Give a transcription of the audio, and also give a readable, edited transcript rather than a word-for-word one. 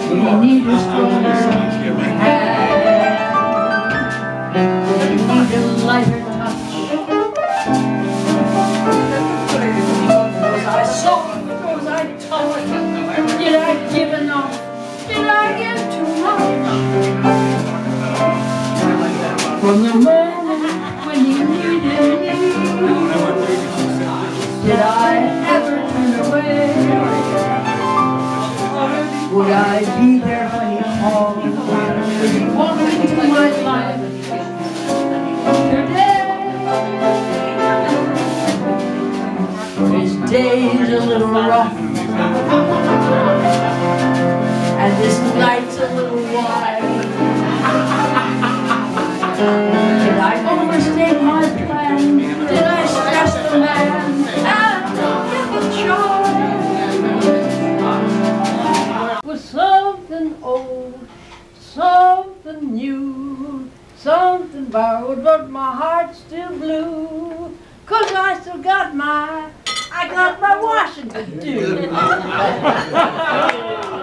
You need a strong hand. You need a lighter touch. Was I soft? Was I tough? Did I give enough? Did I give too much? From the moment when you needed me, did I ever turn away? Would I be there when he called? Would he walk into my life today? His day's a little rough, and this night's a little wide. Did I overstate my plan? Did I stress the man and forget the child? Was something old, something new, something borrowed, but my heart's still blue. 'Cause I still got my washing to do.